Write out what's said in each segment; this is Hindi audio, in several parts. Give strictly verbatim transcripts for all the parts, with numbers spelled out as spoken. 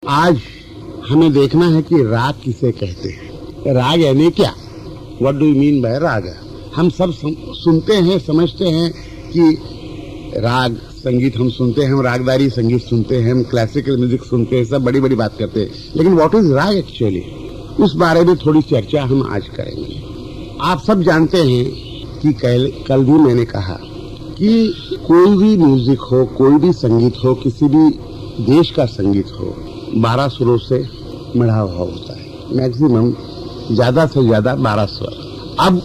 आज हमें देखना है कि राग किसे कहते हैं। राग यानी क्या? What do you mean by raga? हम सब सुनते हैं, समझते हैं कि राग संगीत हम सुनते हैं, हम रागदारी संगीत सुनते हैं, हम क्लासिकल म्यूजिक सुनते हैं, सब बड़ी बड़ी बात करते हैं। लेकिन व्हाट इज राग एक्चुअली, उस बारे में थोड़ी चर्चा हम आज करेंगे। आप सब जानते हैं कि कल कल भी मैंने कहा कि कोई भी म्यूजिक हो, कोई भी संगीत हो, किसी भी देश का संगीत हो, बारह सुरों से मढ़ा हुआ होता है। मैक्सिमम ज्यादा से ज्यादा बारह स्वर। अब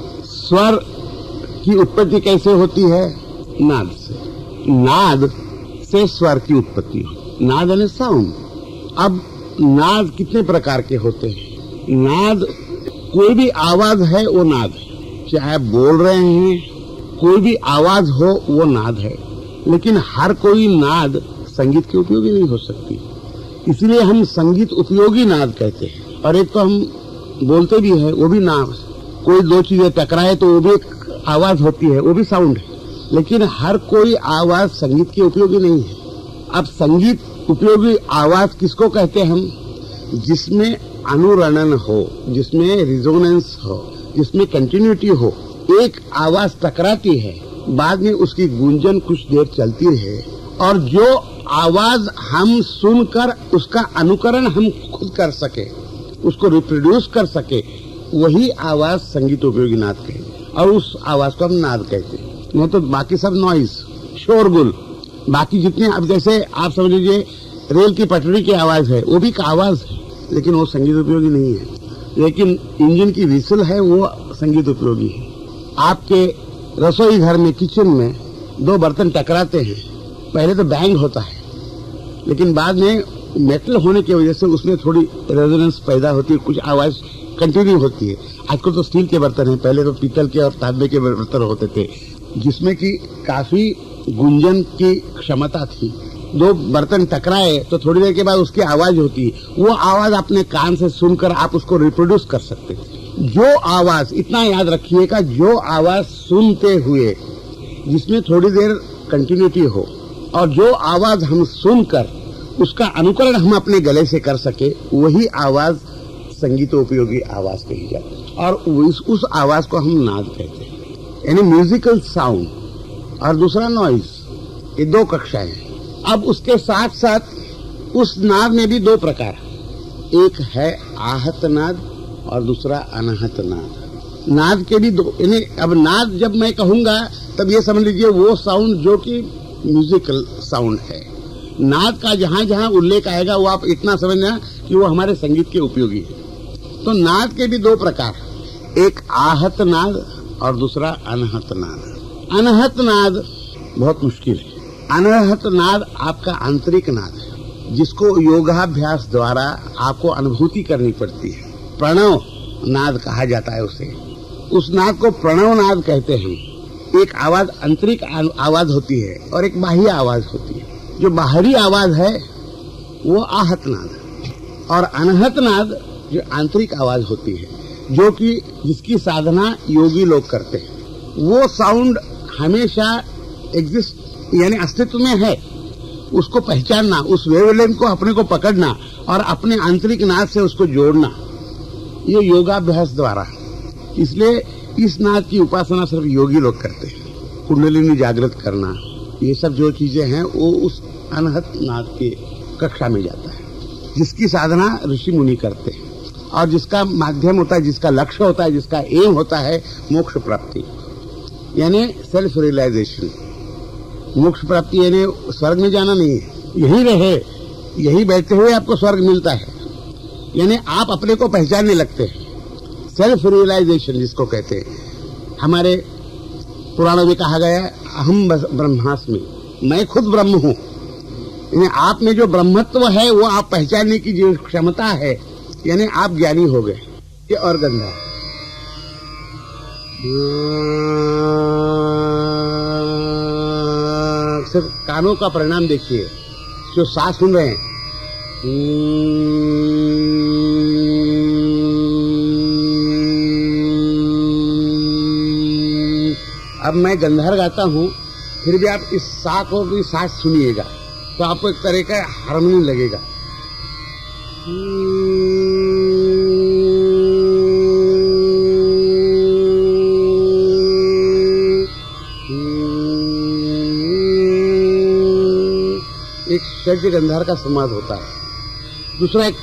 स्वर की उत्पत्ति कैसे होती है? नाद से। नाद से स्वर की उत्पत्ति हो, नाद यानी साउंड। अब नाद कितने प्रकार के होते हैं? नाद, कोई भी आवाज है वो नाद है। चाहे आप बोल रहे हैं, कोई भी आवाज हो वो नाद है। लेकिन हर कोई नाद संगीत के उपयोगी नहीं हो सकती, इसलिए हम संगीत उपयोगी नाद कहते हैं। और एक तो हम बोलते भी है, वो भी नाद। कोई दो चीजें टकराए तो वो भी एक आवाज होती है, वो भी साउंड है। लेकिन हर कोई आवाज संगीत के उपयोगी नहीं है। अब संगीत उपयोगी आवाज किसको कहते हैं हम? जिसमें अनुरणन हो, जिसमें रिजोनेंस हो, जिसमें कंटिन्यूटी हो। एक आवाज टकराती है, बाद में उसकी गूंजन कुछ देर चलती है, और जो आवाज हम सुनकर उसका अनुकरण हम खुद कर सके, उसको रिप्रोड्यूस कर सके, वही आवाज संगीत उपयोगी नाद कहेंगे। और उस आवाज को हम नाद कहते हैं। नहीं तो बाकी सब नॉइज, शोरगुल, बाकी जितने, अब जैसे आप समझ लीजिए रेल की पटरी की आवाज है, वो भी एक आवाज है, लेकिन वो संगीत उपयोगी नहीं है। लेकिन इंजन की विसल है, वो संगीत उपयोगी है। आपके रसोई घर में, किचन में दो बर्तन टकराते हैं, पहले तो बैंग होता है, लेकिन बाद में मेटल होने की वजह से उसमें थोड़ी रेजोनेंस पैदा होती है, कुछ आवाज कंटिन्यू होती है। आजकल तो स्टील के बर्तन हैं, पहले तो पीतल के और तांबे के बर्तन होते थे, जिसमें कि काफी गुंजन की क्षमता थी। दो बर्तन टकराए तो थोड़ी देर के बाद उसकी आवाज होती है, वो आवाज अपने कान से सुनकर आप उसको रिप्रोड्यूस कर सकते हैं। जो आवाज, इतना याद रखिएगा, जो आवाज सुनते हुए जिसमें थोड़ी देर कंटिन्यूटी हो, और जो आवाज हम सुनकर उसका अनुकरण हम अपने गले से कर सके, वही आवाज संगीतोपयोगी आवाज कही जाती है। और उस, उस आवाज को हम नाद कहते हैं, यानी म्यूजिकल साउंड। और दूसरा नॉइज, ये दो कक्षाएं हैं। अब उसके साथ साथ उस नाद में भी दो प्रकार, एक है आहत नाद और दूसरा अनाहत नाद। नाद के भी दो, यानी अब नाद जब मैं कहूंगा तब ये समझ लीजिए वो साउंड जो कि म्यूजिकल साउंड है। नाद का जहां जहां उल्लेख आएगा वो आप इतना समझना कि वो हमारे संगीत के उपयोगी है। तो नाद के भी दो प्रकार, एक आहत नाद और दूसरा अनाहत नाद। अनाहत नाद बहुत मुश्किल है। अनाहत नाद आपका आंतरिक नाद है, जिसको योगाभ्यास द्वारा आपको अनुभूति करनी पड़ती है। प्रणव नाद कहा जाता है उसे। उस नाद को प्रणव नाद कहते हैं। एक आवाज आंतरिक आवाज होती है और एक बाह्य आवाज होती है। जो बाहरी आवाज है वो आहत नाद है, और अनाहत नाद जो आंतरिक आवाज होती है, जो कि जिसकी साधना योगी लोग करते हैं। वो साउंड हमेशा एग्जिस्ट, यानी अस्तित्व में है। उसको पहचानना, उस वेवलेंथ को अपने को पकड़ना और अपने आंतरिक नाद से उसको जोड़ना, ये योगाभ्यास द्वारा। इसलिए इस नाद की उपासना सिर्फ योगी लोग करते हैं। कुंडलिनी जागृत करना, ये सब जो चीजें हैं वो उस अनाहत नाद के कक्षा में जाता है, जिसकी साधना ऋषि मुनि करते हैं, और जिसका माध्यम होता है, जिसका लक्ष्य होता है, जिसका एम होता है मोक्ष प्राप्ति, यानी सेल्फ रियलाइजेशन। मोक्ष प्राप्ति यानी स्वर्ग में जाना नहीं है, यही रहे, यही बैठते हुए आपको स्वर्ग मिलता है, यानी आप अपने को पहचानने लगते हैं। सेल्फ रियलाइजेशन जिसको कहते हैं। हमारे पुराणों में कहा गया है, अहम ब्रह्मास्मि, मैं खुद ब्रह्म हूं। यानी आप में जो ब्रह्मत्व है वो आप पहचानने की जो क्षमता है, यानी आप ज्ञानी हो गए। ये और गंधा सिर्फ कानों का परिणाम देखिए, जो सांस सुन रहे हैं, अब मैं गंधार गाता हूँ, फिर भी आप इस सा को भी सांस सुनिएगा तो आपको एक तरह का हार्मोनी लगेगा। एक षड्ज गंधार का संवाद होता है, दूसरा एक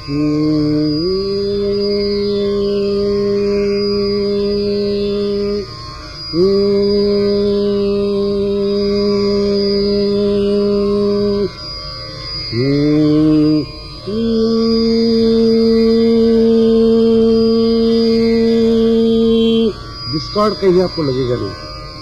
डिस्कॉर्ड कहीं आपको लगेगा नहीं।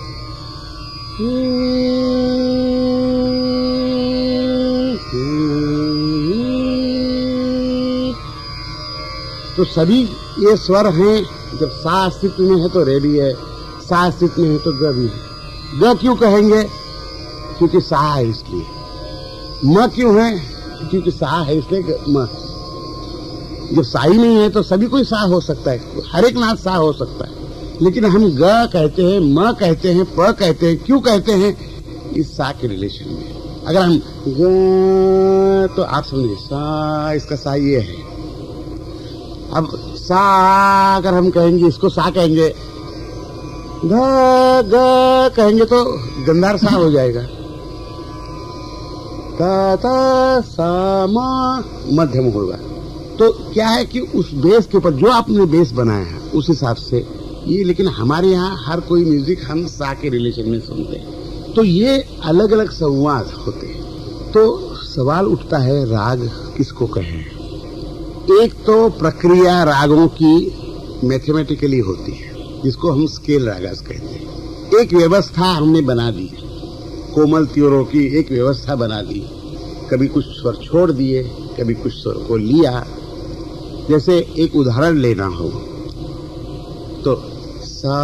तो सभी ये स्वर हैं, जब सा अस्तित्व में है तो रे भी है, सा अस्तित्व में है तो ग भी है। ग क्यों कहेंगे? क्योंकि सा है इसलिए। म क्यों है? क्योंकि सा है इसलिए म। जब सा ही नहीं है तो सभी कोई सा हो सकता है, हर एक नाद सा हो सकता है, लेकिन हम ग कहते हैं, म कहते हैं, प कहते हैं। क्यों कहते हैं? इस सा के रिलेशन में। अगर हम ग तो आप समझिए सा, इसका सा ये है। अब सा अगर हम कहेंगे, इसको सा कहेंगे, ग ग कहेंगे तो गंधार सा हो जाएगा। ता ता सा मा मध्यम होगा। तो क्या है कि उस बेस के ऊपर जो आपने बेस बनाया है उस हिसाब से ये, लेकिन हमारे यहाँ हर कोई म्यूजिक हम सा के रिलेशन में सुनते हैं, तो ये अलग अलग संवाद होते हैं। तो सवाल उठता है राग किसको कहें? एक तो प्रक्रिया रागों की मैथमेटिकली होती है, जिसको हम स्केल रागास कहते हैं। एक व्यवस्था हमने बना दी, कोमल त्योरों की एक व्यवस्था बना दी। कभी कुछ स्वर छोड़ दिए, कभी कुछ स्वर को लिया। जैसे एक उदाहरण लेना हो तो सा,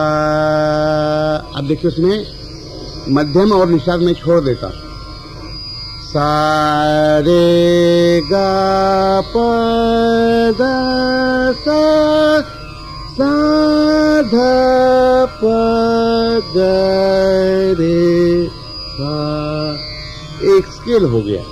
अब देखिए उसमें मध्यम और निषाद में छोड़ देता। सा रे गा प द सा, सा ध प ग रे सा। एक स्केल हो गया।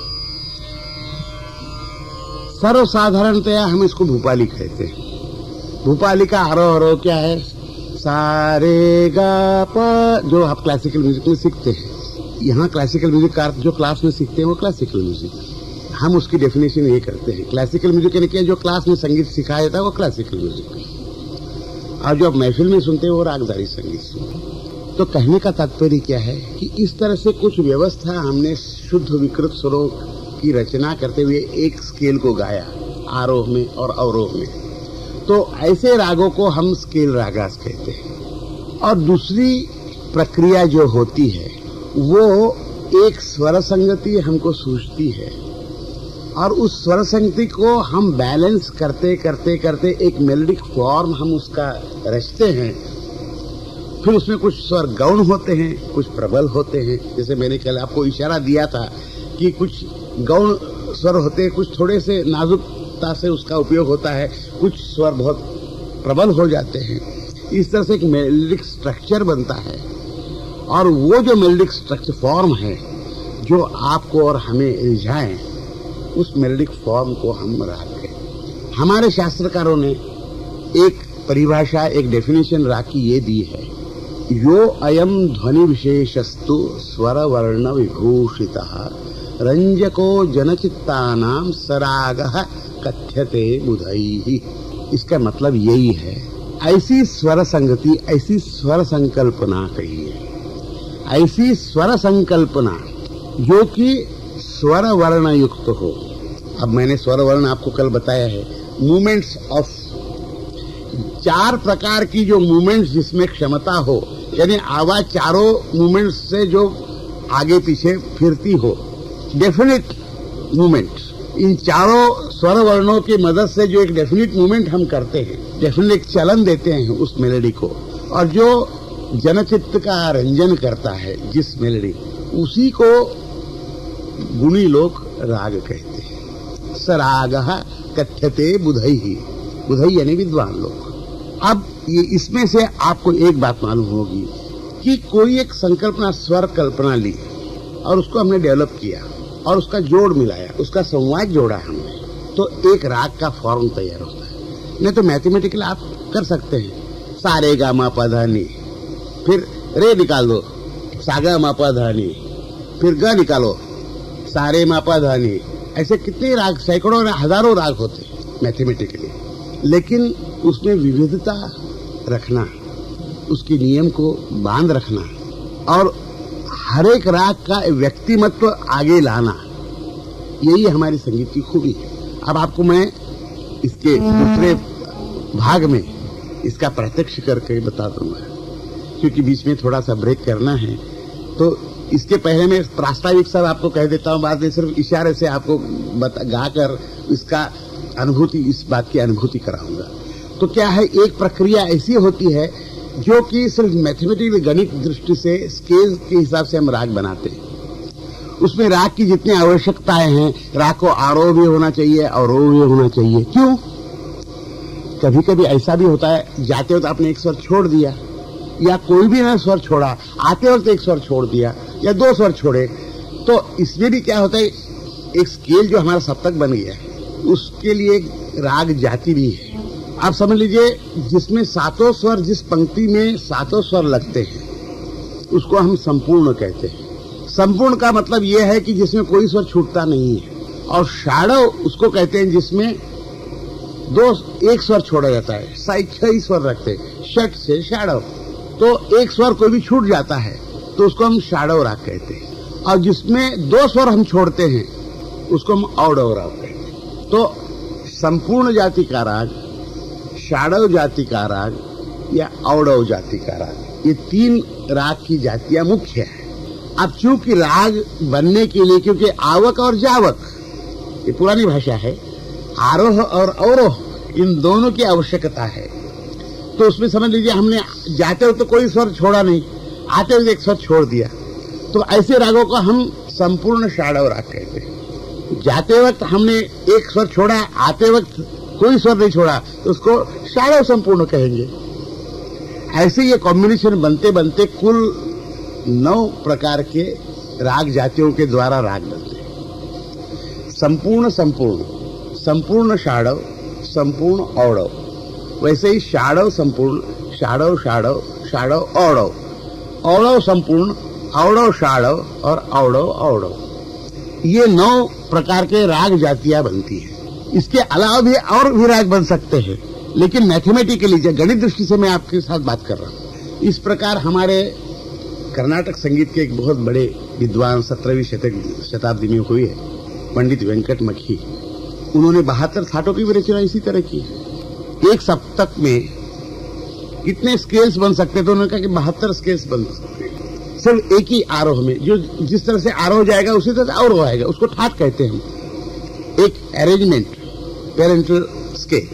सर्वसाधारणतया हम इसको भूपाली कहते हैं। भूपाली का आरोह अवरोह क्या है? सा रे गा प, जो आप क्लासिकल म्यूजिक में सीखते हैं। यहाँ क्लासिकल म्यूजिक का जो क्लास में सीखते हैं वो क्लासिकल म्यूजिक, हम उसकी डेफिनेशन ये करते हैं। क्लासिकल म्यूजिक यानी कि जो क्लास में संगीत सिखाया जाता है वो क्लासिकल म्यूजिक, और जो आप महफिल में सुनते हैं वो रागदारी संगीत सुनते। तो कहने का तात्पर्य क्या है कि इस तरह से कुछ व्यवस्था हमने शुद्ध विकृत स्वरों की रचना करते हुए एक स्केल को गाया, आरोह में और अवरोह में। तो ऐसे रागों को हम स्केल रागास कहते हैं। और दूसरी प्रक्रिया जो होती है वो एक स्वर संगति हमको सूझती है, और उस स्वर संगति को हम बैलेंस करते करते करते एक मेलोडिक फॉर्म हम उसका रचते हैं। फिर उसमें कुछ स्वर गौण होते हैं, कुछ प्रबल होते हैं। जैसे मैंने कल आपको इशारा दिया था कि कुछ गौण स्वर होते हैं, कुछ थोड़े से नाजुकता से उसका उपयोग होता है, कुछ स्वर बहुत प्रबल हो जाते हैं। इस तरह से एक मेलोडिक स्ट्रक्चर बनता है, और वो जो मेलोडिक स्ट्रक्चर फॉर्म है जो आपको और हमें रिझाए, उस मेलोडिक फॉर्म को हम राग कहते। हमारे शास्त्रकारों ने एक परिभाषा, एक डेफिनेशन राग की ये दी है, यो अयम ध्वनि विशेषस्तु स्वर वर्ण विभूषितः रंजको जनचित्तानाम सरागः कथ्यते बुधैहि। इसका मतलब यही है, ऐसी स्वर संगति, ऐसी स्वर संकल्पना कहिए, ऐसी स्वर संकल्पना जो कि स्वर वर्ण युक्त हो। अब मैंने स्वर वर्ण आपको कल बताया है, मूवमेंट्स ऑफ चार प्रकार की जो मूवमेंट्स जिसमें क्षमता हो, यानी आवाज चारों मूवमेंट्स से जो आगे पीछे फिरती हो, डेफिनेट मूवमेंट। इन चारों स्वर वर्णों की मदद से जो एक डेफिनेट मूवमेंट हम करते हैं, डेफिनेट चलन देते हैं उस मेलोडी को, और जो जनचित्त का रंजन करता है जिस मेलोडी, उसी को गुणी लोग राग कहते हैं। सरागः कथ्यते बुधैहि, बुधई यानी विद्वान लोग। अब ये इसमें से आपको एक बात मालूम होगी कि कोई एक संकल्पना स्वर कल्पना ली और उसको हमने डेवलप किया और उसका जोड़ मिलाया, उसका संवाद जोड़ा हमने, तो एक राग का फॉर्म तैयार होता है। नहीं तो मैथमेटिकली आप कर सकते हैं, सारे गा मा पा धा नी, फिर रे निकाल दो, सागा मा पा धा नी, फिर ग निकालो, सारे मा पा धा नी। ऐसे कितने राग, सैकड़ों हजारों राग होते मैथमेटिकली। लेकिन उसमें विविधता रखना, उसके नियम को बांध रखना और हर एक राग का व्यक्तिमत्व आगे लाना, यही हमारी संगीत की खूबी है। अब आपको मैं इसके दूसरे भाग में इसका प्रत्यक्ष करके बता दूंगा, क्योंकि बीच में थोड़ा सा ब्रेक करना है। तो इसके पहले मैं प्रास्ताविक सब आपको कह देता हूँ, बाद में सिर्फ इशारे से आपको गाकर इसका अनुभूति, इस बात की अनुभूति कराऊंगा। तो क्या है, एक प्रक्रिया ऐसी होती है जो कि सिर्फ मैथमेटिकल गणित दृष्टि से स्केल के हिसाब से हम राग बनाते हैं। उसमें राग की जितनी आवश्यकताएं हैं, राग को आरोह भी होना चाहिए, अवरोह भी होना चाहिए। क्यों? कभी कभी ऐसा भी होता है, जाते वक्त आपने एक स्वर छोड़ दिया, या कोई भी ना स्वर छोड़ा, आते वक्त एक स्वर छोड़ दिया या दो स्वर छोड़े, तो इसमें भी क्या होता है, एक स्केल जो हमारा सप्तक बन गया है उसके लिए एक राग जाति भी है। आप समझ लीजिए, जिसमें सातों स्वर, जिस पंक्ति में सातों स्वर लगते हैं उसको हम संपूर्ण कहते हैं। संपूर्ण का मतलब यह है कि जिसमें कोई स्वर छूटता नहीं है। और षाढ़व उसको कहते हैं जिसमें दो एक स्वर छोड़ा जाता है, साइड छह स्वर रखते हैं, षट से षाढ़व, तो एक स्वर कोई भी छूट जाता है तो उसको हम षाढ़व राग कहते हैं। और जिसमें दो स्वर हम छोड़ते हैं उसको हम औडव राग कहते हैं। तो संपूर्ण जाति का राग, षाढ़व जाति का राग या औडव जाति का राग, ये तीन राग की जातियां मुख्य है। अब चूंकि राग बनने के लिए, क्योंकि आवक और जावक ये पुरानी भाषा है, आरोह और अवरोह इन दोनों की आवश्यकता है, तो उसमें समझ लीजिए हमने जाते हुए तो कोई स्वर छोड़ा नहीं, आते हुए एक स्वर छोड़ दिया, तो ऐसे रागों को हम संपूर्ण षाढ़व राग कहते हैं। जाते वक्त हमने एक स्वर छोड़ा, आते वक्त कोई स्वर नहीं छोड़ा, तो उसको षाढ़व संपूर्ण कहेंगे। ऐसे ये कॉम्बिनेशन बनते बनते कुल नौ प्रकार के राग जातियों के द्वारा राग बनते हैं। संपूर्ण संपूर्ण, संपूर्ण षाढ़व, संपूर्ण औडव, वैसे ही षाढ़व संपूर्ण, षाढ़व षाढ़व, षाढ़व औडव, औडव संपूर्ण, औडव षाढ़व और औडव औडव, ये नौ प्रकार के राग जातियां बनती हैं। इसके अलावा भी और भी राग बन सकते हैं, लेकिन मैथमेटिकली गणित दृष्टि से मैं आपके साथ बात कर रहा हूँ। इस प्रकार हमारे कर्नाटक संगीत के एक बहुत बड़े विद्वान सत्रहवीं शतक शताब्दी में हुए पंडित वेंकट मखी, उन्होंने बहत्तर थाटों की भी रचना इसी तरह की। एक सप्तक में कितने स्केल्स बन सकते, तो उन्होंने कहा कि बहत्तर स्केल्स बन सकते हैं सिर्फ एक ही आरोह में। जो जिस तरह से आरोह जाएगा उसी तरह से अवरोह आएगा, उसको ठाट कहते हैं हम। एक अरेंजमेंट, पेरेंटल स्केल,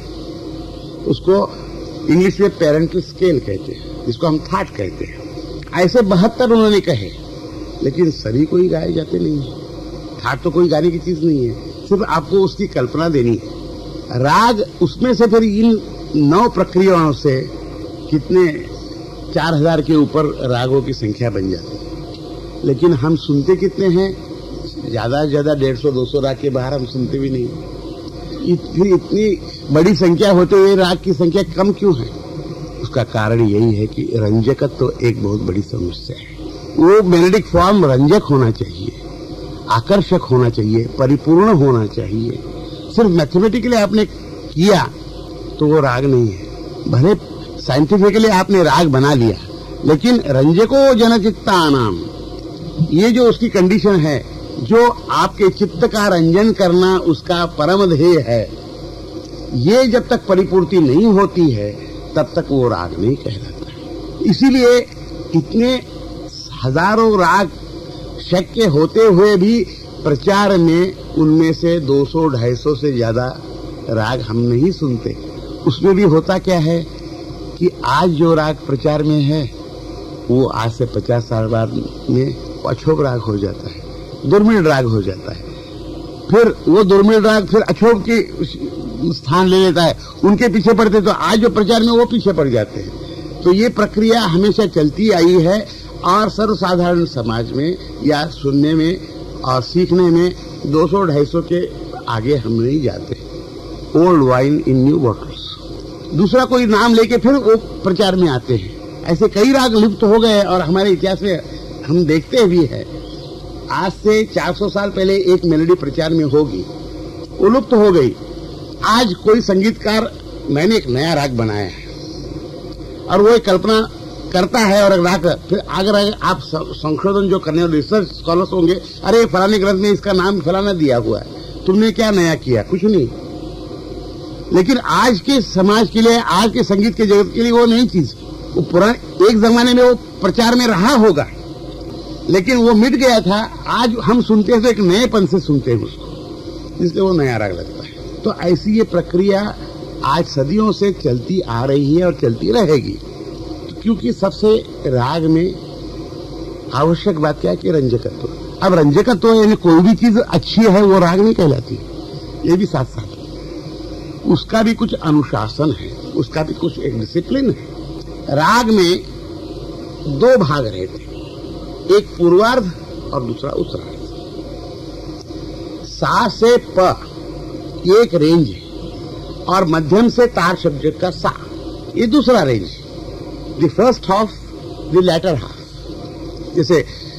उसको इंग्लिश में पेरेंटल स्केल कहते हैं, जिसको हम थाट कहते हैं। ऐसे बहत्तर उन्होंने कहे, लेकिन सभी कोई गाए जाते नहीं है। थाट तो कोई गाने की चीज नहीं है, सिर्फ आपको उसकी कल्पना देनी है। राग उसमें से फिर इन नौ प्रक्रियाओं से कितने चार हजार के ऊपर रागों की संख्या बन जाती है। लेकिन हम सुनते कितने हैं? ज्यादा से ज्यादा डेढ़ सौ दो सौ राग के बाहर हम सुनते भी नहीं। इतनी इतनी बड़ी संख्या होते हुए राग की संख्या कम क्यों है? उसका कारण यही है कि रंजकत्व तो एक बहुत बड़ी समस्या है। वो मेलोडिक फॉर्म रंजक होना चाहिए, आकर्षक होना चाहिए, परिपूर्ण होना चाहिए। सिर्फ मैथमेटिकली आपने किया तो वो राग नहीं है। भले साइंटिफिकली आपने राग बना लिया, लेकिन रंजको जनचित्ता नाम, ये जो उसकी कंडीशन है, जो आपके चित्त का रंजन करना उसका परम ध्येय है, ये जब तक परिपूर्ति नहीं होती है तब तक वो राग नहीं कहलाता। इसीलिए इतने हजारों राग शक्य होते हुए भी प्रचार में उनमें से दो सौ ढाई सौ से ज्यादा राग हम नहीं सुनते। उसमें भी होता क्या है कि आज जो राग प्रचार में है वो आज से पचास साल बाद में अछोक राग हो जाता है, दुर्मिल राग हो जाता है। फिर वो दुर्मिल राग फिर अछोक की स्थान ले लेता है, उनके पीछे पड़ते, तो आज जो प्रचार में वो पीछे पड़ जाते हैं। तो ये प्रक्रिया हमेशा चलती आई है और सर्वसाधारण समाज में या सुनने में और सीखने में दो सौ ढाई सौ के आगे हम नहीं जाते। Old wine in new bottles. दूसरा कोई नाम लेके फिर वो प्रचार में आते हैं। ऐसे कई राग लुप्त हो गए और हमारे इतिहास में हम देखते भी है। आज से चार सौ साल पहले एक मेलोडी प्रचार में होगी, वो लुप्त हो गई। आज कोई संगीतकार मैंने एक नया राग बनाया है और वो एक कल्पना करता है और राग फिर अगर आप संशोधन जो करने वाले रिसर्च स्कॉलर्स होंगे, अरे फलाने ग्रंथ में इसका नाम फलाना दिया हुआ है, तुमने क्या नया किया? कुछ नहीं। लेकिन आज के समाज के लिए, आज के संगीत के जगत के लिए वो नई चीज, वो पुराने एक जमाने में वो प्रचार में रहा होगा लेकिन वो मिट गया था। आज हम सुनते हैं तो एक नएपन से सुनते हैं उसको, इसलिए वो नया राग लगता है। तो ऐसी ये प्रक्रिया आज सदियों से चलती आ रही है और चलती रहेगी, क्योंकि सबसे राग में आवश्यक बात क्या है कि रंजकत्व। अब रंजकत्व यानी कोई भी चीज अच्छी है वो राग नहीं कहलाती, ये भी साथ साथ उसका भी कुछ अनुशासन है, उसका भी कुछ एक डिसिप्लिन है। राग में दो भाग रहते हैं, एक पूर्वार्ध और दूसरा उत्तरार्ध। सा से प एक रेंज है और मध्यम से तार शब्द का सा ये दूसरा रेंज है। The first half, the latter half. जैसे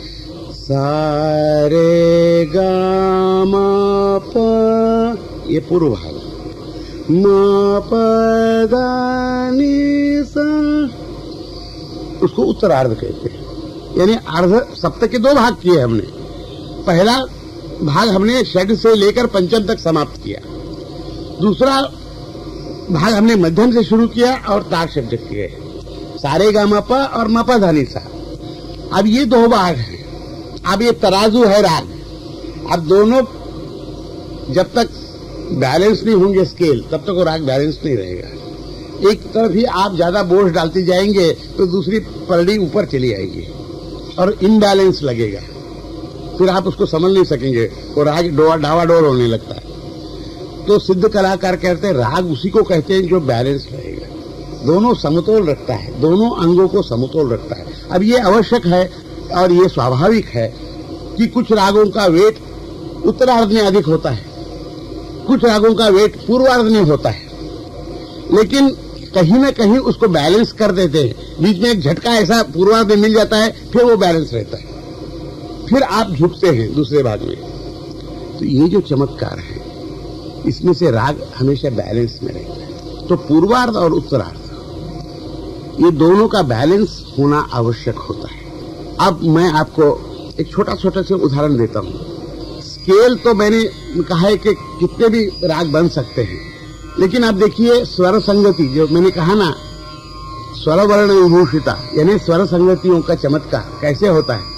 सा रे गा मा प ये पूर्व भाग, मा प दा नी सा उसको उत्तरार्ध कहते हैं। यानी अर्ध सप्तक के दो भाग किए हमने। पहला भाग हमने षड से लेकर पंचम तक समाप्त किया, दूसरा भाग हमने मध्यम से शुरू किया और तार शब्द किए, सारे गा मा पा और मा पा धा नी सा। अब ये दो भाग हैं। अब ये तराजू है राग। अब दोनों जब तक बैलेंस नहीं होंगे स्केल, तब तक वो राग बैलेंस नहीं रहेगा। एक तरफ ही आप ज्यादा बोझ डालते जाएंगे तो दूसरी परड़ी ऊपर चली आएगी और इनबैलेंस लगेगा, फिर आप उसको समझ नहीं सकेंगे, वो राग डावाडोल होने लगता है। तो सिद्ध कलाकार कहते हैं राग उसी को कहते हैं जो बैलेंस रहेगा, दोनों समतोल रखता है, दोनों अंगों को समतोल रखता है। अब ये आवश्यक है और ये स्वाभाविक है कि कुछ रागों का वेट उत्तरार्ध में अधिक होता है, कुछ रागों का वेट पूर्वार्ध में होता है, लेकिन कहीं ना कहीं उसको बैलेंस कर देते हैं। बीच में एक झटका ऐसा पूर्वार्ध में मिल जाता है, फिर वो बैलेंस रहता है, फिर आप झुकते हैं दूसरे भाग में। तो ये जो चमत्कार है इसमें से राग हमेशा बैलेंस में रहता है। तो पूर्वार्ध और उत्तरार्ध ये दोनों का बैलेंस होना आवश्यक होता है। अब मैं आपको एक छोटा छोटा से उदाहरण देता हूँ। स्केल तो मैंने कहा है कि कितने भी राग बन सकते हैं, लेकिन आप देखिए स्वर संगति, जो मैंने कहा ना स्वर वर्ण विभूषिता, यानी स्वर संगतियों का चमत्कार कैसे होता है।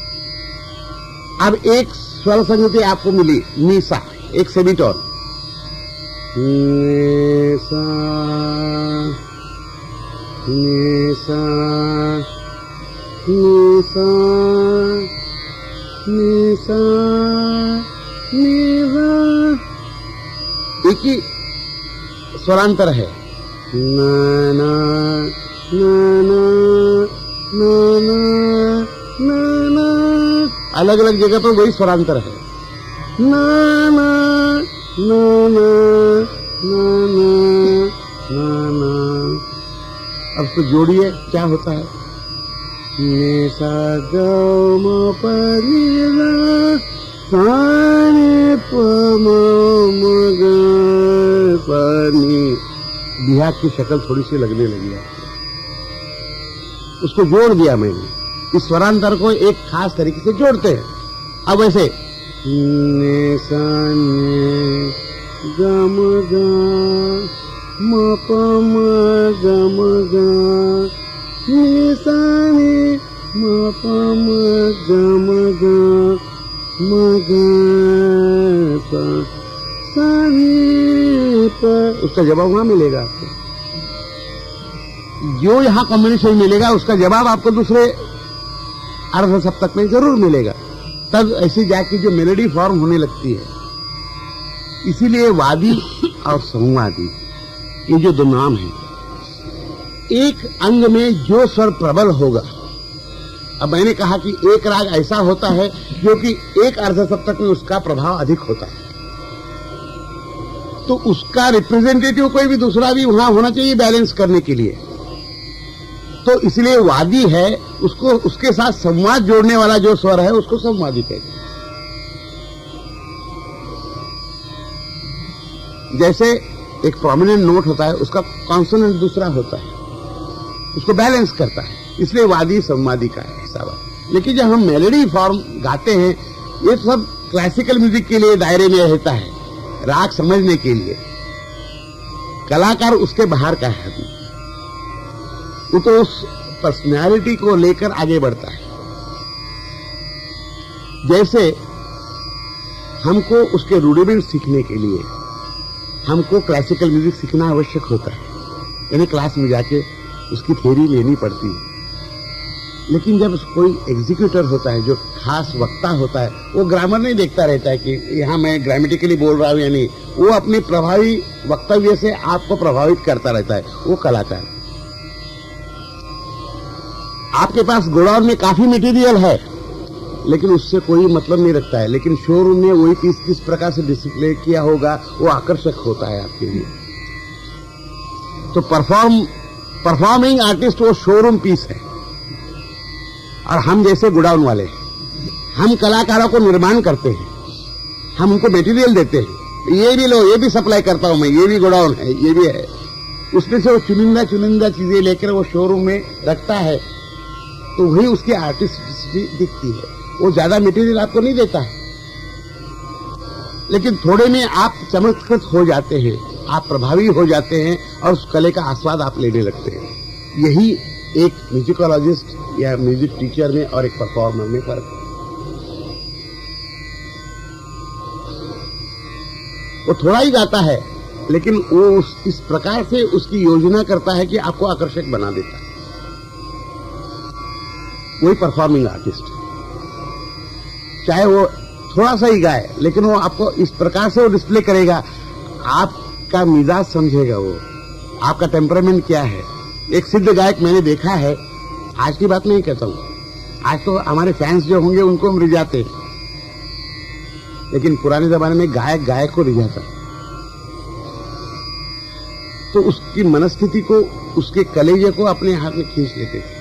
अब एक स्वर संगति आपको मिली नीसा, एक सेमीटोन, नीसा नीसा नीसा नीसा नीसा, एक ही स्वरांतर है। ना ना ना ना ना ना ना, अलग अलग जगह पर वही स्वरांतर है। ना ना ना ना ना ना ना। अब तो जोड़िए क्या होता है। ने सा ग म प नि ला सा रे प म म ग प नि। बिहार की शक्ल थोड़ी सी लगने लगी है, उसको जोड़ दिया मैंने। इस स्वरांतर को एक खास तरीके से जोड़ते हैं। अब ऐसे ने सा ने ग म ग म प म ग म ग नि सा नि म प म ग म ग म ग प सा नि प। उसका जवाब वहां मिलेगा आपको, जो यहां कॉम्बिनेशन मिलेगा उसका जवाब आपको दूसरे अर्ध सप्तक में जरूर मिलेगा। तब ऐसी जाके जो मेलोडी फॉर्म होने लगती है। इसीलिए वादी और समवादी ये जो दो नाम हैं, एक अंग में जो स्वर प्रबल होगा। अब मैंने कहा कि एक राग ऐसा होता है जो कि एक अर्ध सप्तक में उसका प्रभाव अधिक होता है। तो उसका रिप्रेजेंटेटिव कोई भी दूसरा भी वहां होना चाहिए बैलेंस करने के लिए। तो इसलिए वादी है, उसको उसके साथ संवाद जोड़ने वाला जो स्वर है उसको संवादी कहते हैं। जैसे एक प्रोमिनेंट नोट होता है, उसका कॉन्सोनेंट दूसरा होता है, उसको बैलेंस करता है, इसलिए वादी संवादी का है ऐसा बात। लेकिन जब हम मेलोडी फॉर्म गाते हैं, ये सब क्लासिकल म्यूजिक के लिए दायरे में रहता है, राग समझने के लिए। कलाकार उसके बाहर का है, वो तो उस पर्सनैलिटी को लेकर आगे बढ़ता है। जैसे हमको उसके रूडिमेंट सीखने के लिए हमको क्लासिकल म्यूजिक सीखना आवश्यक होता है, यानी क्लास में जाके उसकी थ्योरी लेनी पड़ती है। लेकिन जब कोई एग्जीक्यूटर होता है, जो खास वक्ता होता है, वो ग्रामर नहीं देखता रहता है कि यहाँ मैं ग्रामेटिकली बोल रहा हूँ या नहीं, वो अपने प्रभावी वक्तव्य से आपको प्रभावित करता रहता है, वो कलाकार। आपके पास गोडाउन में काफी मटेरियल है, लेकिन उससे कोई मतलब नहीं रखता है, लेकिन शोरूम में वही पीस किस प्रकार से डिस्प्ले किया होगा वो आकर्षक होता है आपके लिए। तो परफॉर्म परफॉर्मिंग आर्टिस्ट वो शोरूम पीस है, और हम जैसे गोडाउन वाले हम कलाकारों को निर्माण करते हैं, हम उनको मटेरियल देते हैं, ये भी लो, ये भी सप्लाई करता हूं मैं, ये भी गोडाउन है, ये भी है। उसमें से वो चुनिंदा चुनिंदा चीजें लेकर वो शोरूम में रखता है, तो वही उसकी आर्टिस्ट दिखती है। वो ज्यादा मटेरियल आपको नहीं देता है, लेकिन थोड़े में आप चमत्कृत हो जाते हैं, आप प्रभावी हो जाते हैं, और उस कले का आस्वाद आप लेने लगते हैं। यही एक म्यूजिकोलॉजिस्ट या म्यूजिक टीचर में और एक परफॉर्मर में फर्क है। वो थोड़ा ही गाता है, लेकिन वो उस, इस प्रकार से उसकी योजना करता है कि आपको आकर्षक बना देता है। वही परफॉर्मिंग आर्टिस्ट है। चाहे वो थोड़ा सा ही गाए, लेकिन वो आपको इस प्रकार से वो डिस्प्ले करेगा, आपका मिजाज समझेगा, वो आपका टेम्परामेंट क्या है। एक सिद्ध गायक मैंने देखा है, आज की बात नहीं कहता हूं, आज तो हमारे फैंस जो होंगे उनको हम रिझाते, लेकिन पुराने जमाने में गायक गायक को रिझाता, तो उसकी मनस्थिति को, उसके कलेजे को अपने हाथ में खींच लेते थे,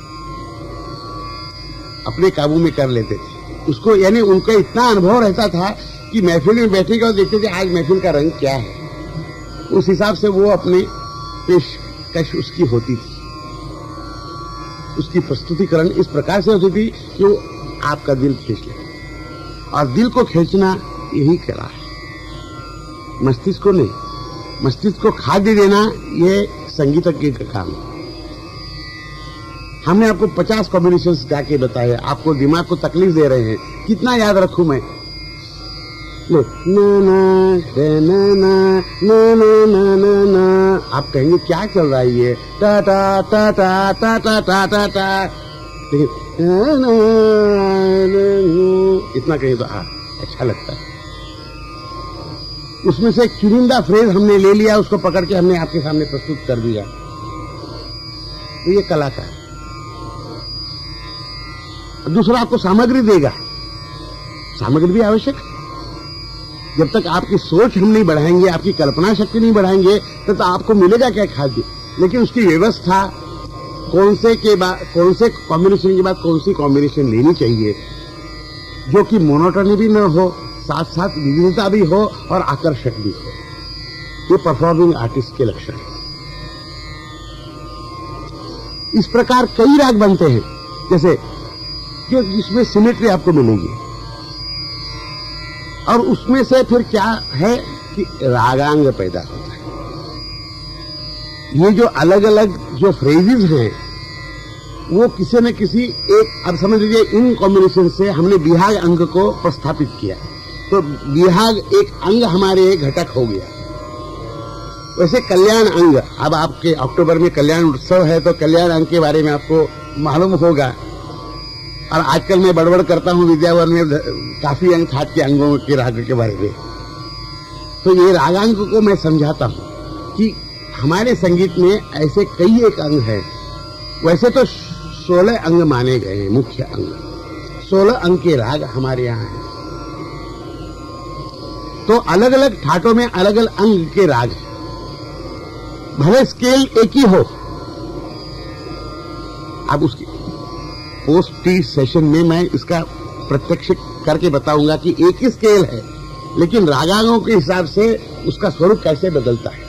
अपने काबू में कर लेते थे उसको। यानी उनका इतना अनुभव रहता था कि महफिल में बैठेगा और देखते थे आज महफिल का रंग क्या है, उस हिसाब से वो अपने पेशकश उसकी होती थी, उसकी प्रस्तुतिकरण इस प्रकार से होती थी कि वो आपका दिल खींच ले। और दिल को खींचना यही कला है, मस्तिष्क को नहीं। मस्तिष्क को खाद्य देना ये संगीतज्ञ का काम है। हमने आपको पचास कॉम्बिनेशंस गा के बताए, आपको दिमाग को तकलीफ दे रहे हैं, कितना याद रखूं मैं? लो ना ना रे ना ना ना ना ना ना ना, आप कहेंगे क्या चल रहा है ये, टा टा टा टा टा टा टा टा टा, लेकिन ना ना इतना कहें तो हाँ अच्छा लगता है। उसमें से एक चुनिंदा फ्रेज हमने ले लिया, उसको पकड़ के हमने आपके सामने प्रस्तुत कर दिया, तो ये कलाकार। दूसरा आपको सामग्री देगा, सामग्री भी आवश्यक है। जब तक आपकी सोच हम नहीं बढ़ाएंगे, आपकी कल्पना शक्ति नहीं बढ़ाएंगे, तब तो आपको मिलेगा क्या खाद्य। लेकिन उसकी व्यवस्था, कौन से के बाद कौन से कॉम्बिनेशन के बाद कौन सी कॉम्बिनेशन लेनी चाहिए, जो कि मोनोटोनी भी न हो, साथ साथ विविधता भी हो और आकर्षक भी हो, ये परफॉर्मिंग आर्टिस्ट के लक्षण है। इस प्रकार कई राग बनते हैं, जैसे कि जिसमें सिमेट्री आपको मिलेगी, और उसमें से फिर क्या है कि रागांग पैदा होता है। ये जो अलग अलग जो फ्रेजेस हैं, वो किसी न किसी एक, अब समझ लीजिए इन कॉम्बिनेशन से हमने बिहाग अंग को प्रस्थापित किया, तो बिहाग एक अंग हमारे एक घटक हो गया। वैसे कल्याण अंग, अब आपके अक्टूबर में कल्याण उत्सव है, तो कल्याण अंग के बारे में आपको मालूम होगा। और आजकल मैं बड़बड़ करता हूं विद्यावन में काफी अंग खाट के अंगों के राग के बारे में, तो ये रागांग को मैं समझाता हूं कि हमारे संगीत में ऐसे कई एक अंग हैं। वैसे तो सोलह अंग माने गए हैं, मुख्य अंग सोलह अंग के राग हमारे यहाँ हैं। तो अलग अलग ठाटों में अलग अलग अंग के राग हैं, भले स्केल एक ही हो। अब उसकी पोस्ट टी सेशन में मैं इसका प्रत्यक्ष करके बताऊंगा कि एक ही स्केल है, लेकिन रागांगों के हिसाब से उसका स्वरूप कैसे बदलता है,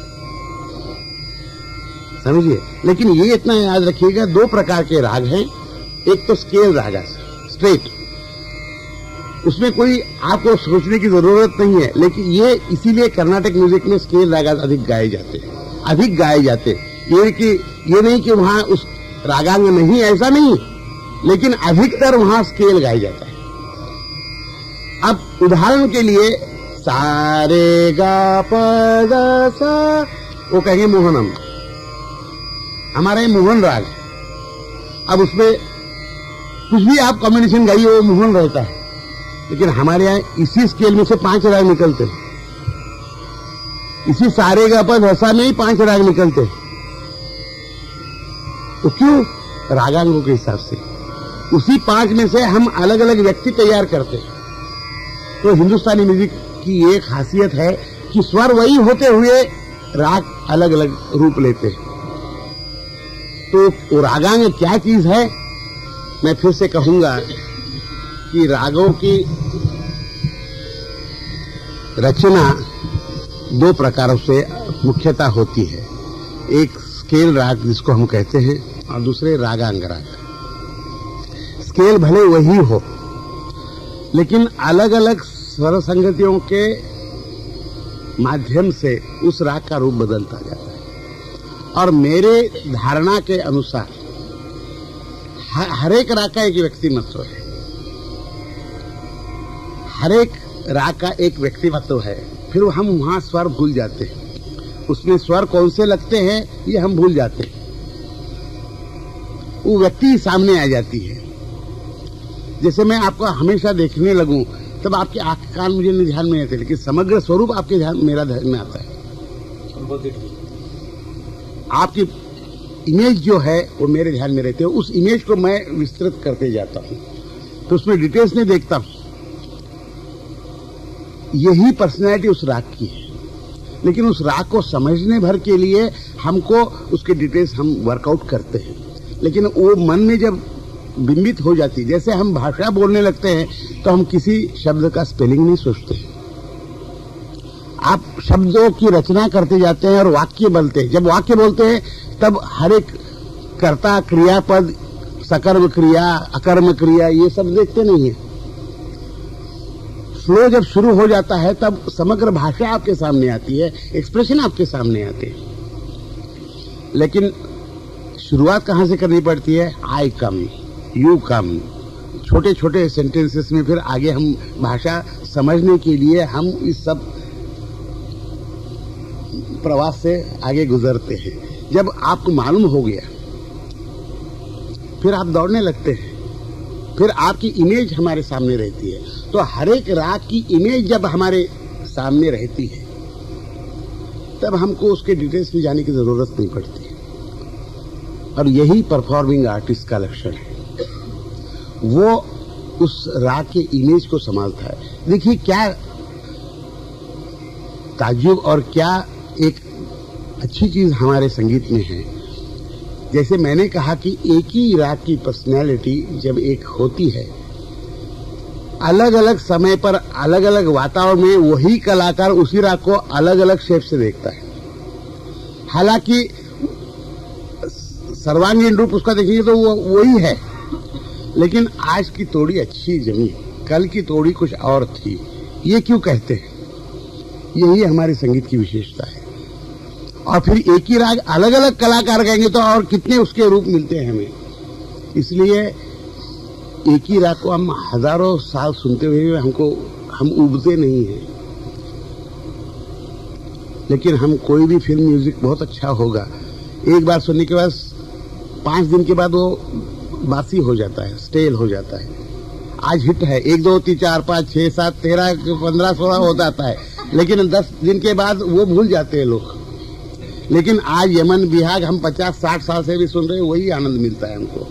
समझिए। लेकिन ये इतना याद रखिएगा, दो प्रकार के राग हैं। एक तो स्केल रागा स्ट्रेट, उसमें कोई आपको सोचने की जरूरत नहीं है, लेकिन ये इसीलिए कर्नाटक म्यूजिक में स्केल रागा अधिक गाए जाते हैं, अधिक गाए जाते हैं। ये कि ये नहीं कि वहां उस रागांग नहीं, ऐसा नहीं, लेकिन अधिकतर वहां स्केल गाया जाता है। अब उदाहरण के लिए सारे गा प द सा, वो कहेंगे मोहनम, हमारा ये मोहन राग। अब उसमें कुछ भी आप कॉम्बिनेशन गाइए वो मोहन रहता है, लेकिन हमारे यहाँ इसी स्केल में से पांच राग निकलते हैं, इसी सारे गा प द सा में ही पांच राग निकलते हैं। तो क्यों? रागांगों के हिसाब से उसी पांच में से हम अलग अलग व्यक्ति तैयार करते हैं। तो हिंदुस्तानी म्यूजिक की ये खासियत है कि स्वर वही होते हुए राग अलग अलग रूप लेते हैं। तो वो रागांग क्या चीज है, मैं फिर से कहूंगा कि रागों की रचना दो प्रकारों से मुख्यतः होती है। एक स्केल राग जिसको हम कहते हैं, और दूसरे रागांग राग। स्केल भले वही हो, लेकिन अलग अलग स्वर संगतियों के माध्यम से उस राग का रूप बदलता जाता है। और मेरे धारणा के अनुसार हर एक राग का एक व्यक्तिमत्व है, हर एक राग का एक व्यक्तिमत्व है। फिर हम वहां स्वर भूल जाते हैं, उसमें स्वर कौन से लगते हैं ये हम भूल जाते हैं, वो व्यक्ति सामने आ जाती है। जैसे मैं आपको हमेशा देखने लगूं तब आपके आंख कान मुझे नहीं ध्यान में आते, लेकिन समग्र स्वरूप आपके ध्यान मेरा ध्यान में आता है। आपकी इमेज जो है वो मेरे ध्यान में रहती है, उस इमेज को मैं विस्तृत करते जाता हूं, तो उसमें डिटेल्स नहीं देखता हूं। यही पर्सनैलिटी उस राग की है, लेकिन उस राग को समझने भर के लिए हमको उसके डिटेल्स हम वर्कआउट करते हैं। लेकिन वो मन में जब बिंबित हो जाती है, जैसे हम भाषा बोलने लगते हैं तो हम किसी शब्द का स्पेलिंग नहीं सोचते, आप शब्दों की रचना करते जाते हैं और वाक्य बोलते हैं। जब वाक्य बोलते हैं तब हर एक कर्ता, क्रियापद, सकर्म क्रिया, अकर्म क्रिया, ये सब देखते नहीं है। फ्लो जब शुरू हो जाता है तब समग्र भाषा आपके सामने आती है, एक्सप्रेशन आपके सामने आते हैं। लेकिन शुरुआत कहां से करनी पड़ती है? आई कम, यू कम, छोटे छोटे सेंटेंसेस में फिर आगे हम भाषा समझने के लिए हम इस सब प्रवास से आगे गुजरते हैं। जब आपको मालूम हो गया फिर आप दौड़ने लगते हैं, फिर आपकी इमेज हमारे सामने रहती है। तो हर एक राग की इमेज जब हमारे सामने रहती है तब हमको उसके डिटेल्स में जाने की जरूरत नहीं पड़ती। और यही परफॉर्मिंग आर्टिस्ट का लक्षण है, वो उस राग के इमेज को संभालता है। देखिए क्या ताज्जुब और क्या एक अच्छी चीज हमारे संगीत में है। जैसे मैंने कहा कि एक ही राग की पर्सनैलिटी जब एक होती है, अलग अलग समय पर अलग अलग वातावरण में वही कलाकार उसी राग को अलग अलग शेप से देखता है। हालांकि सर्वांगीण रूप उसका देखेंगे तो वो वही है, लेकिन आज की तोड़ी अच्छी जमी, कल की तोड़ी कुछ और थी। ये क्यों कहते हैं? यही हमारे संगीत की विशेषता है। और फिर एक ही राग अलग अलग कलाकार गाएंगे तो और कितने उसके रूप मिलते हैं हमें। इसलिए एक ही राग को हम हजारों साल सुनते हुए हमको हम उबते नहीं हैं। लेकिन हम कोई भी फिल्म म्यूजिक बहुत अच्छा होगा, एक बार सुनने के बाद पांच दिन के बाद वो बासी हो जाता है, स्टेल हो जाता है। आज हिट है, एक दो तीन चार पाँच छह सात तेरह पंद्रह सोलह हो जाता है, लेकिन दस दिन के बाद वो भूल जाते हैं लोग। लेकिन आज यमन बिहाग हम पचास साठ साल से भी सुन रहे हैं, वही आनंद मिलता है हमको।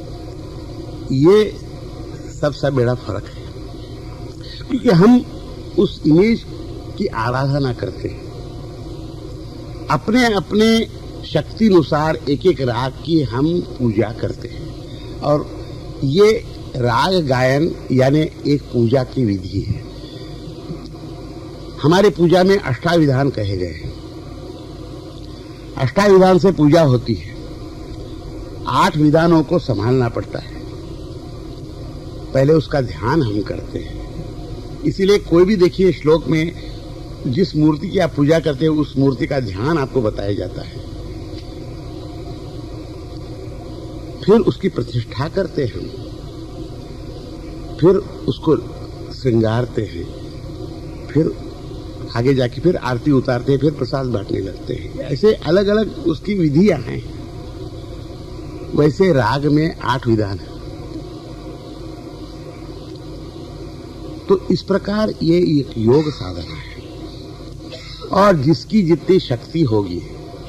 ये सबसे बड़ा फर्क है, क्योंकि हम उस इमेज की आराधना करते हैं। अपने अपने शक्ति अनुसार एक एक राग की हम पूजा करते हैं और ये राग गायन यानी एक पूजा की विधि है। हमारे पूजा में अष्टाविधान कहे गए हैं। अष्टाविधान से पूजा होती है। आठ विधानों को संभालना पड़ता है। पहले उसका ध्यान हम करते हैं। इसीलिए कोई भी देखिए श्लोक में जिस मूर्ति की आप पूजा करते हैं उस मूर्ति का ध्यान आपको बताया जाता है। फिर उसकी प्रतिष्ठा करते हैं, फिर उसको श्रृंगारते हैं, फिर आगे जाके फिर आरती उतारते हैं, फिर प्रसाद बांटने लगते हैं। ऐसे अलग अलग उसकी विधियां हैं। वैसे राग में आठ विधान है। तो इस प्रकार ये एक योग साधना है और जिसकी जितनी शक्ति होगी,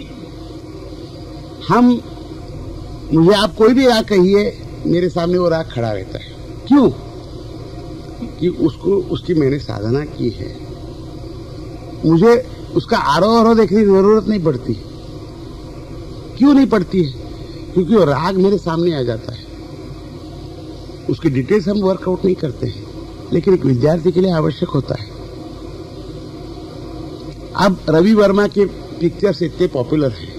हम मुझे आप कोई भी राग कहिए, मेरे सामने वो राग खड़ा रहता है। क्यों? कि उसको उसकी मैंने साधना की है। मुझे उसका आरोह अवरोह देखने की जरूरत नहीं पड़ती। क्यों नहीं पड़ती है? क्योंकि वो राग मेरे सामने आ जाता है। उसकी डिटेल्स हम वर्कआउट नहीं करते हैं, लेकिन एक विद्यार्थी के लिए आवश्यक होता है। अब रवि वर्मा के पिक्चर्स इतने पॉपुलर हैं।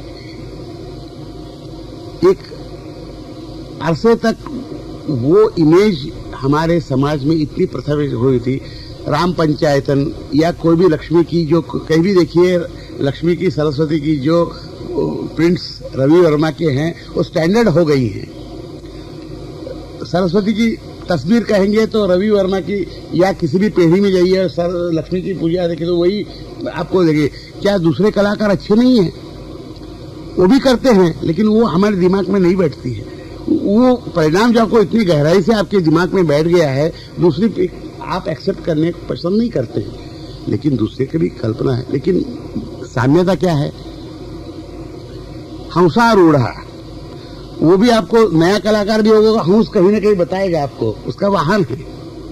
एक अरसे तक वो इमेज हमारे समाज में इतनी प्रचलित हुई थी। राम पंचायतन या कोई भी लक्ष्मी की, जो कहीं भी देखिए लक्ष्मी की, सरस्वती की जो प्रिंट्स रवि वर्मा के हैं वो स्टैंडर्ड हो गई हैं। सरस्वती की तस्वीर कहेंगे तो रवि वर्मा की, या किसी भी पीढ़ी में जाइए सर लक्ष्मी की पूजा देखिए तो वही आपको देखिए। क्या दूसरे कलाकार अच्छे नहीं हैं? वो भी करते हैं, लेकिन वो हमारे दिमाग में नहीं बैठती है। वो परिणाम जो आपको इतनी गहराई से आपके दिमाग में बैठ गया है, दूसरी आप एक्सेप्ट करने पसंद नहीं करते हैं। लेकिन दूसरे की भी कल्पना है। लेकिन साम्यता क्या है? हंसारूढ़ा, वो भी आपको नया कलाकार भी होगा, हंस कहीं ना कहीं बताएगा आपको, उसका वाहन है,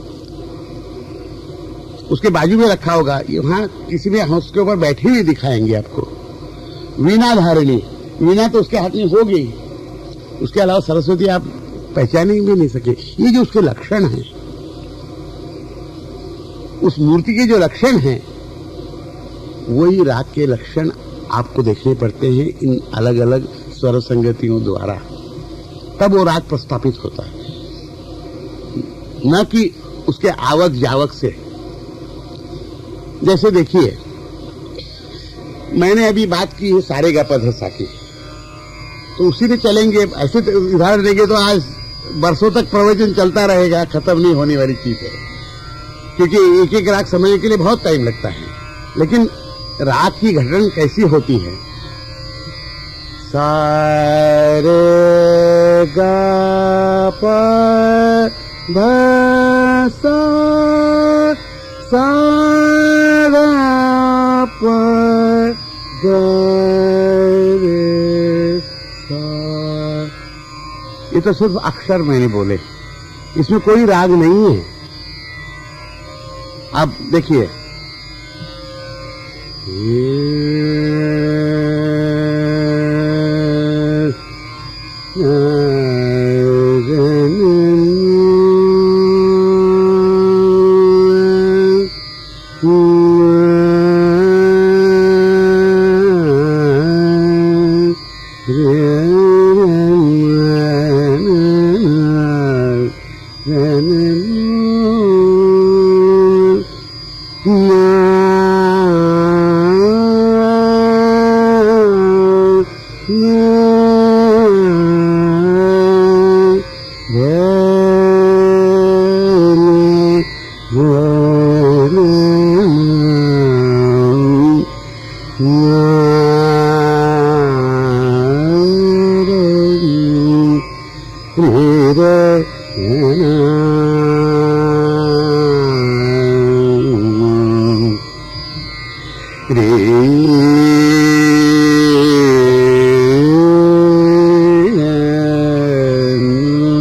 उसके बाजू में रखा होगा। वहां किसी भी हंस के ऊपर बैठी हुई दिखाएंगे आपको। वीणा धारिणी, वीणा तो उसके हाथ में होगी, उसके अलावा सरस्वती आप पहचाने भी नहीं सके। ये जो उसके लक्षण हैं, उस मूर्ति के जो लक्षण हैं, वही राग के लक्षण आपको देखने पड़ते हैं इन अलग अलग स्वर संगतियों द्वारा। तब वो राग प्रस्थापित होता है, न कि उसके आवक जावक से। जैसे देखिए, मैंने अभी बात की है सारे गा पध सा की, तो उसी में चलेंगे। ऐसे उदाहरण देंगे तो आज बरसों तक प्रवचन चलता रहेगा, खत्म नहीं होने वाली चीज है। क्योंकि एक एक राग समझने के लिए बहुत टाइम लगता है। लेकिन राग की घटना कैसी होती है? सारे गा प ध सा सा गा प ग रे सा। ये तो सिर्फ अक्षर मैंने बोले, इसमें कोई राग नहीं है। अब देखिए,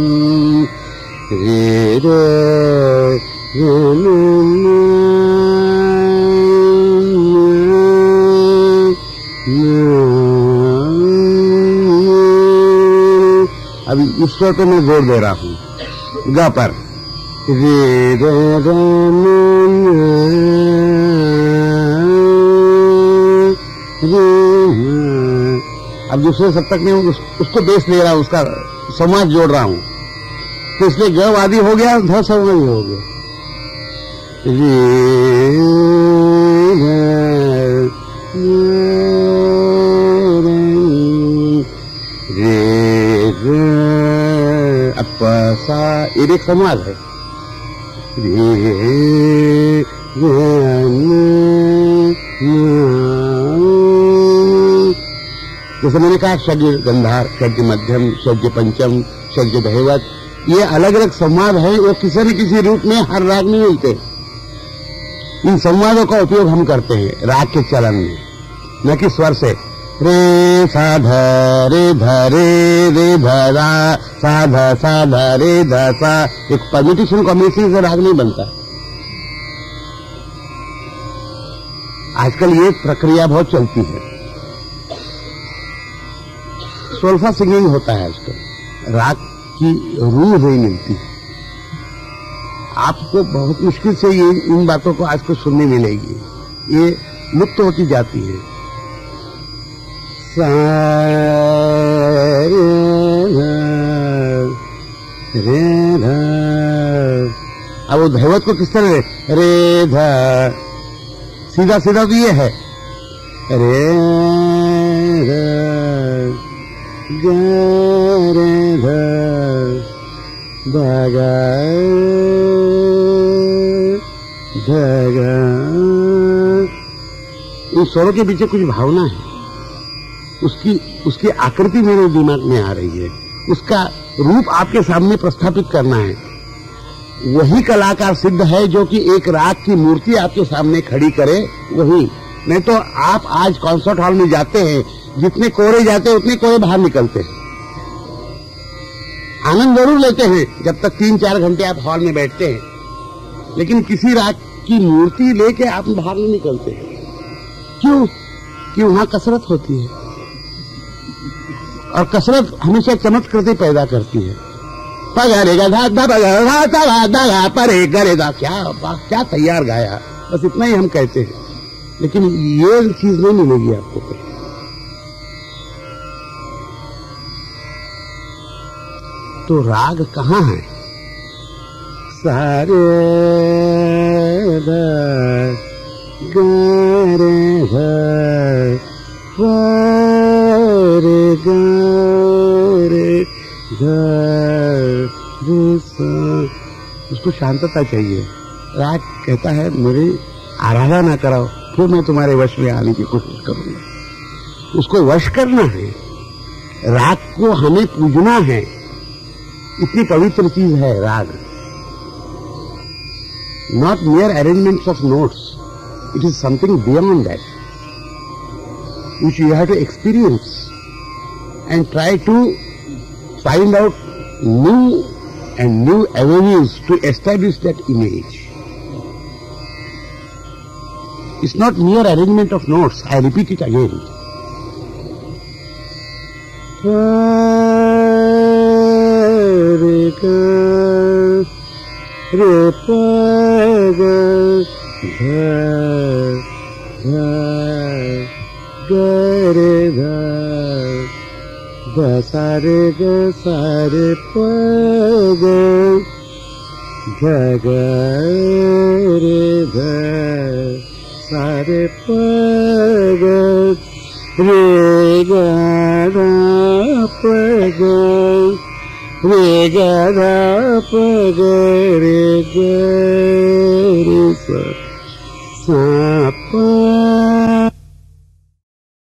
रे रे इस स्वर पे मैं जोर दे रहा हूँ, ग पर। रे रे रे अब दूसरे सप्तक में उस, उसको बेस ले रहा हूँ, उसका समाज जोड़ रहा हूँ, तो इसलिए ग वादी हो गया, ध समाज हो गया। रे रे अपसा ये एक समाज है। रे जैसे मैंने कहा षड्ज गंधार, षड्ज मध्यम, षड्ज पंचम, षड्ज धैवत, ये अलग अलग संवाद है, वो किसी न किसी रूप में हर राग में मिलते। इन संवादों का उपयोग हम करते हैं राग के चलन में, न कि स्वर से। रे सा ध रे ध रे रे ध रा सा ध सा ध रे ध सा, एक परम्यूटेशन कॉम्बिनेशन से राग नहीं बनता। आजकल ये प्रक्रिया बहुत चलती है, सोल्फा सिंगिंग होता है आजकल, राग की रूह नहीं मिलती। आपको बहुत मुश्किल से ये इन बातों को आजकल सुनने मिलेगी, ये लुप्त होती जाती है। सा रे ध, अब वो धैवत को किस तरह रे ध, सीधा सीधा तो ये है रे ध ग रे ध ध ग ध ग। इन स्वरों के पीछे कुछ भावना है, उसकी उसकी आकृति मेरे दिमाग में आ रही है, उसका रूप आपके सामने प्रस्थापित करना है। वही कलाकार सिद्ध है जो कि एक राग की मूर्ति आपके सामने खड़ी करे, वही। नहीं तो आप आज कॉन्सर्ट हॉल में जाते हैं, जितने कोरे जाते हैं उतने कोरे बाहर निकलते हैं। आनंद जरूर लेते हैं जब तक तीन चार घंटे आप हॉल में बैठते हैं, लेकिन किसी राग की मूर्ति लेके आप बाहर नहीं निकलते। क्यों? कि वहां कसरत होती है, और कसरत हमेशा चमत्कृति पैदा करती है। पगरेगा धा धा धा धा धा परे गरेगा, क्या क्या तैयार गाया, बस इतना ही हम कहते हैं, लेकिन ये चीज नहीं मिलेगी आपको। तो राग कहाँ है? सारे ध ग रे ध रे ग रे ध रे सा। उसको शांतता चाहिए। राग कहता है मेरी आराधना कराओ, फिर मैं तुम्हारे वश में आने की कोशिश करूंगा। उसको वश करना है, राग को हमें पूजना है। इतनी पवित्र चीज है राग, not mere arrangements of notes. It is something beyond that, which you have to experience and try to find out new and new avenues to establish that image. It's not mere arrangement of notes. I repeat it again. Re ga re pa ga dha dha ga re dha dha sa re ga sa re pa ga dha ga re dha sa re pa ga re ga dha pa ga re ga dha pa ga re ga re sa sa pa